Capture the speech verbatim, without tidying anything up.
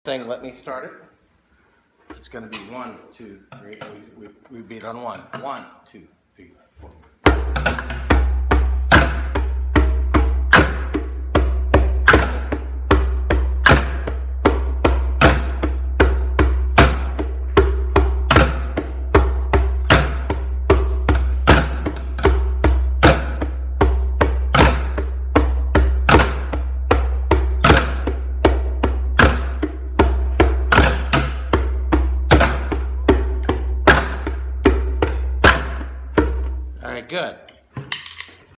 thing, let me start it. It's going to be one, two, three. We, we, we beat on one. One, two, three, four. All right, good.